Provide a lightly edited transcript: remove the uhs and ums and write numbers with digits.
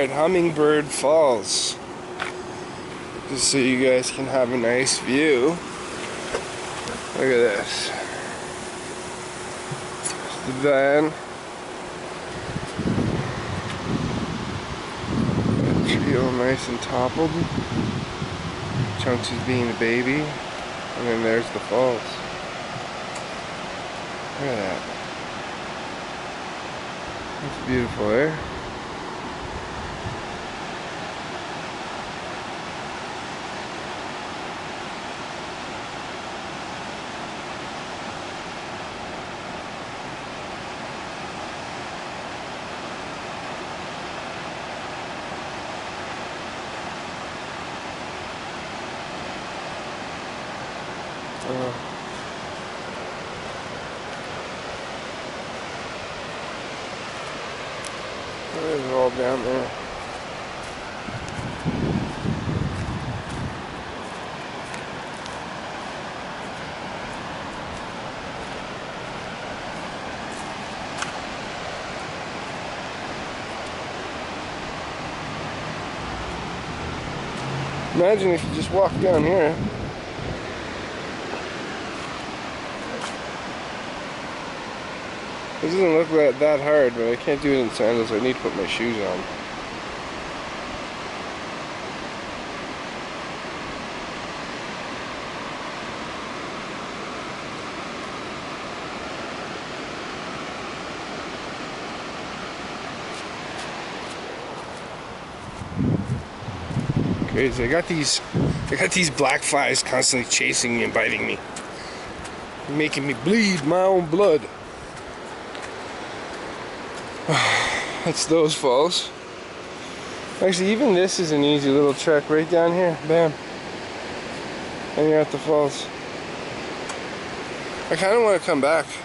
at Hummingbird Falls, just so you guys can have a nice view. Look at this. The van. That tree all nice and toppled. Chunks is being a baby. And then there's the falls. Look at that. That's beautiful, eh? It's all down there. Imagine if you just walk down here. This doesn't look that hard, but I can't do it in sandals. I need to put my shoes on. Crazy. I got these black flies constantly chasing me and biting me, making me bleed my own blood. That's those falls. Actually, even this is an easy little trek right down here. Bam. And you're at the falls. I kind of want to come back.